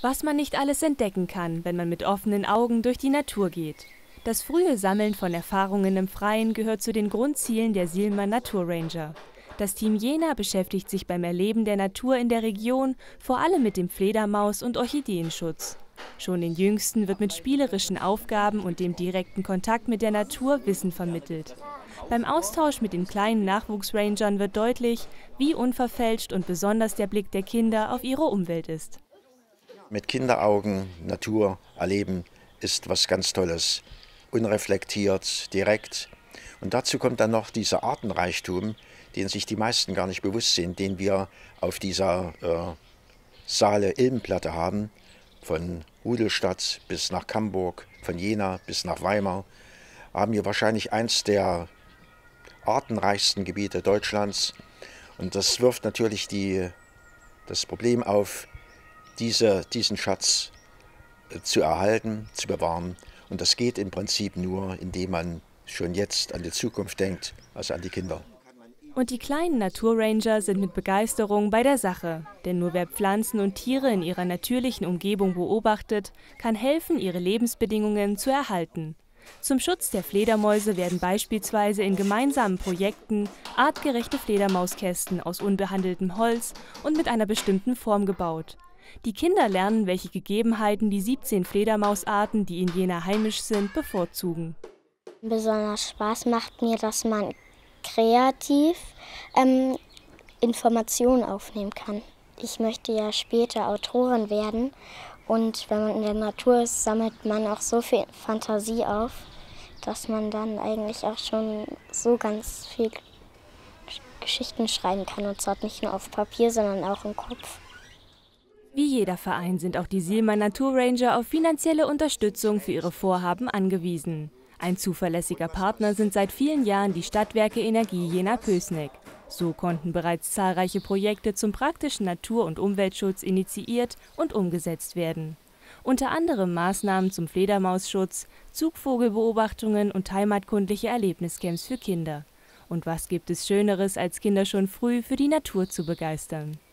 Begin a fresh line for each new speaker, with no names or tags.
Was man nicht alles entdecken kann, wenn man mit offenen Augen durch die Natur geht. Das frühe Sammeln von Erfahrungen im Freien gehört zu den Grundzielen der Silmer Naturranger. Das Team Jena beschäftigt sich beim Erleben der Natur in der Region vor allem mit dem Fledermaus- und Orchideenschutz. Schon den Jüngsten wird mit spielerischen Aufgaben und dem direkten Kontakt mit der Natur Wissen vermittelt. Beim Austausch mit den kleinen Nachwuchsrangern wird deutlich, wie unverfälscht und besonders der Blick der Kinder auf ihre Umwelt ist.
Mit Kinderaugen Natur erleben ist was ganz Tolles, unreflektiert, direkt. Und dazu kommt dann noch dieser Artenreichtum, den sich die meisten gar nicht bewusst sind, den wir auf dieser Saale-Ilm-Platte haben, von Rudolstadt bis nach Camburg, von Jena bis nach Weimar, haben wir wahrscheinlich eins der artenreichsten Gebiete Deutschlands. Und das wirft natürlich das Problem auf, diesen Schatz zu erhalten, zu bewahren. Und das geht im Prinzip nur, indem man schon jetzt an die Zukunft denkt, also an die Kinder.
Und die kleinen Naturranger sind mit Begeisterung bei der Sache. Denn nur wer Pflanzen und Tiere in ihrer natürlichen Umgebung beobachtet, kann helfen, ihre Lebensbedingungen zu erhalten. Zum Schutz der Fledermäuse werden beispielsweise in gemeinsamen Projekten artgerechte Fledermauskästen aus unbehandeltem Holz und mit einer bestimmten Form gebaut. Die Kinder lernen, welche Gegebenheiten die 17 Fledermausarten, die in Jena heimisch sind, bevorzugen.
Besonders Spaß macht mir, dass man kreativ Informationen aufnehmen kann. Ich möchte ja später Autorin werden und wenn man in der Natur ist, sammelt man auch so viel Fantasie auf, dass man dann eigentlich auch schon so ganz viel Geschichten schreiben kann und zwar nicht nur auf Papier, sondern auch im Kopf.
Wie jeder Verein sind auch die Silmer Naturranger auf finanzielle Unterstützung für ihre Vorhaben angewiesen. Ein zuverlässiger Partner sind seit vielen Jahren die Stadtwerke Energie Jena-Pößneck. So konnten bereits zahlreiche Projekte zum praktischen Natur- und Umweltschutz initiiert und umgesetzt werden. Unter anderem Maßnahmen zum Fledermausschutz, Zugvogelbeobachtungen und heimatkundliche Erlebniscamps für Kinder. Und was gibt es Schöneres, als Kinder schon früh für die Natur zu begeistern?